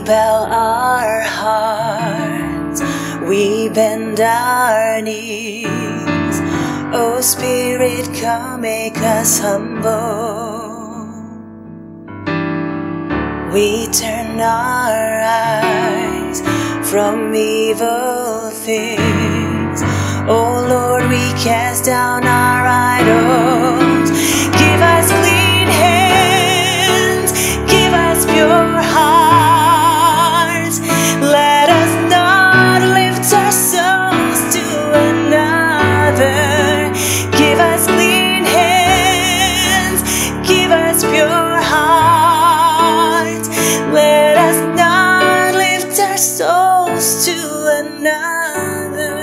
bow our hearts, we bend our knees. Oh Spirit, come make us humble. We turn our eyes from evil things. Oh Lord, we cast down our idols. Give us clean hands, give us pure hearts. Let us not lift our souls to another. Give us clean hands, give us pure hearts. Let us not lift our souls to another.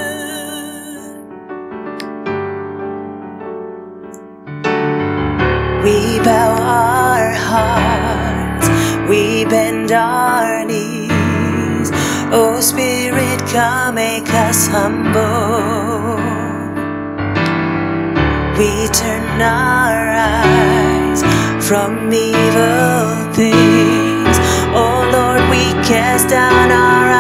We bow our hearts, we bend our knees. Oh Spirit, come make us humble. We turn our eyes from evil things. Oh Lord, we cast down our